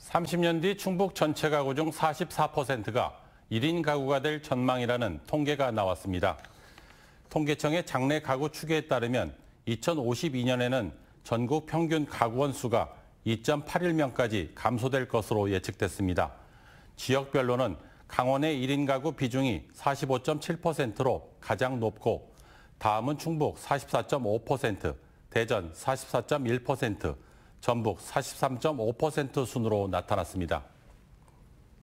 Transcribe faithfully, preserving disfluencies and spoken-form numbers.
삼십 년 뒤 충북 전체 가구 중 사십사 퍼센트가 일 인 가구가 될 전망이라는 통계가 나왔습니다. 통계청의 장래 가구 추계에 따르면 이천오십이 년에는 전국 평균 가구원 수가 이 점 팔일 명까지 감소될 것으로 예측됐습니다. 지역별로는 강원의 일 인 가구 비중이 사십오 점 칠 퍼센트로 가장 높고 다음은 충북 사십사 점 오 퍼센트, 대전 사십사 점 일 퍼센트, 전북 사십삼 점 오 퍼센트 순으로 나타났습니다.